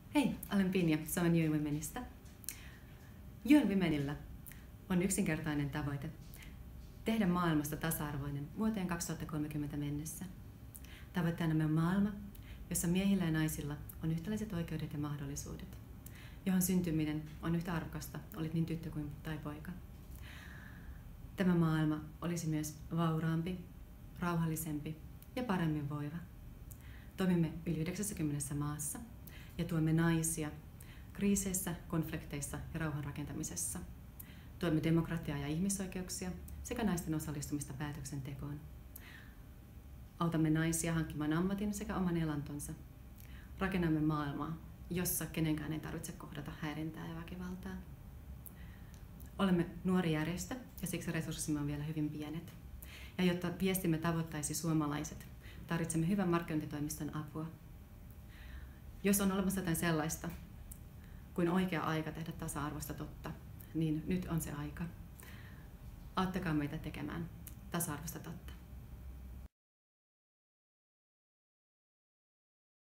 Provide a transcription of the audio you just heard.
Hei, olen Pinja Suomen UN Womenista. UN Womenillä on yksinkertainen tavoite tehdä maailmasta tasa-arvoinen vuoteen 2030 mennessä. Tavoitteenamme on maailma, jossa miehillä ja naisilla on yhtäläiset oikeudet ja mahdollisuudet, johon syntyminen on yhtä arvokasta, olit niin tyttö kuin tai poika. Tämä maailma olisi myös vauraampi, rauhallisempi ja paremmin voiva. Toimimme yli 90 maassa ja tuemme naisia kriiseissä, konflikteissa ja rauhan rakentamisessa. Tuemme demokratiaa ja ihmisoikeuksia sekä naisten osallistumista päätöksentekoon. Autamme naisia hankkimaan ammatin sekä oman elantonsa. Rakennamme maailmaa, jossa kenenkään ei tarvitse kohdata häirintää ja väkivaltaa. Olemme nuori järjestö ja siksi resurssimme on vielä hyvin pienet. Ja jotta viestimme tavoittaisi suomalaiset, tarvitsemme hyvän markkinointitoimiston apua. Jos on olemassa jotain sellaista kuin oikea aika tehdä tasa-arvosta totta, niin nyt on se aika. Auttakaa meitä tekemään tasa-arvosta totta.